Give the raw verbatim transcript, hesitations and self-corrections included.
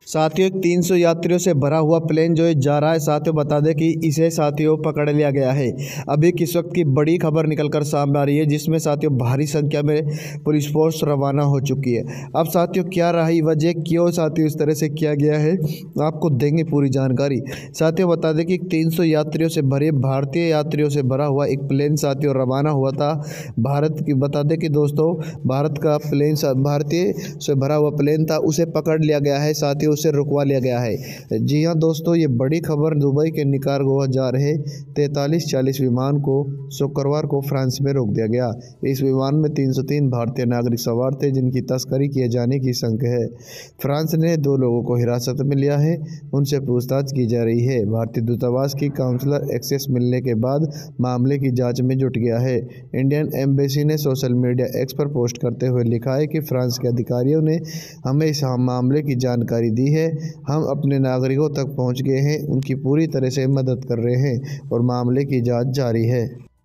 साथियों, तीन सौ यात्रियों से भरा हुआ प्लेन जो है जा रहा है। साथियों बता दें कि इसे साथियों पकड़ लिया गया है। अभी किस वक्त की बड़ी खबर निकलकर सामने आ रही है, जिसमें साथियों भारी संख्या में पुलिस फोर्स रवाना हो चुकी है। अब साथियों क्या रही वजह, क्यों साथियों इस तरह से किया गया है, आपको देंगे पूरी जानकारी। साथियों बता दें कि तीन सौ यात्रियों से भरे भारतीय यात्रियों से भरा हुआ एक प्लेन साथियों रवाना हुआ था भारत की। बता दें कि दोस्तों भारत का प्लेन भारतीय से भरा हुआ प्लेन था, उसे पकड़ लिया गया है साथियों, उसे रुकवा लिया गया है। जी हां दोस्तों, ये बड़ी खबर। दुबई के निकारागुआ जा रहे तैंतालीस चालीस विमान को शुक्रवार को फ्रांस में रोक दिया गया। इस विमान में तीन सौ तीन भारतीय नागरिक सवार थे, जिनकी तस्करी किए जाने की शंका है। फ्रांस ने दो लोगों को हिरासत में लिया है, उनसे पूछताछ की जा रही है। भारतीय दूतावास की काउंसलर एक्सेस मिलने के बाद मामले की जांच में जुट गया है। इंडियन एम्बेसी ने सोशल मीडिया एक्स पर पोस्ट करते हुए लिखा है कि फ्रांस के अधिकारियों ने हमें इस मामले की जानकारी दी है। हम अपने नागरिकों तक पहुंच गए हैं, उनकी पूरी तरह से मदद कर रहे हैं और मामले की जांच जारी है।